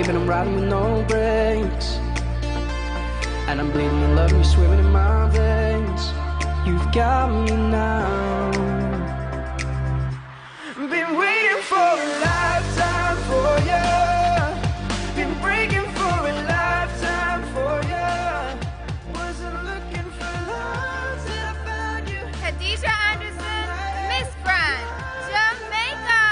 deep and I'm riding with no brakes. And I'm bleeding in love and you're swimming in my veins. You've got me now. Been waiting for a lifetime for you. Been breaking for a lifetime for you. Wasn't looking for love till I found you. Khadijah Anderson, Miss Grand, Jamaica.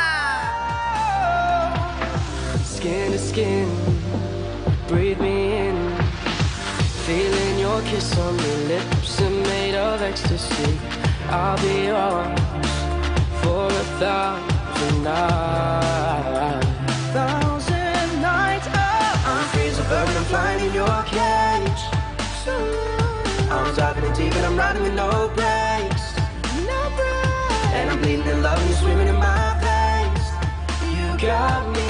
Skin to skin, breathe me in. Feeling your kiss on your lips and made of ecstasy. I'll be yours for 1,000 nights. 1,000 nights. Oh, I'm free as a bird and I'm flying in your cage. I'm diving in deep and I'm riding with no brakes. No brakes. And I'm bleeding in love and you're swimming in my veins. You got me